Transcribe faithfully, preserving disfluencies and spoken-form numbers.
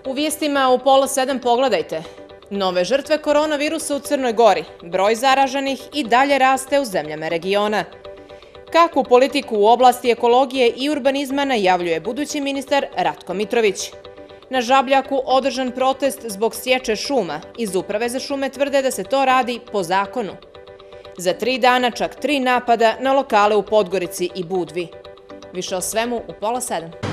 U vijestima u pola sedam pogledajte. Nove žrtve koronavirusa u Crnoj Gori, broj zaraženih i dalje raste u zemljama regiona. Kakvu politiku u oblasti ekologije i urbanizma najavljuje budući ministar Ratko Mitrović? Na Žabljaku održan protest zbog sječe šuma. Iz Uprave za šume tvrde da se to radi po zakonu. Za tri dana čak tri napada na lokale u Podgorici i Budvi. Više o svemu u pola sedam.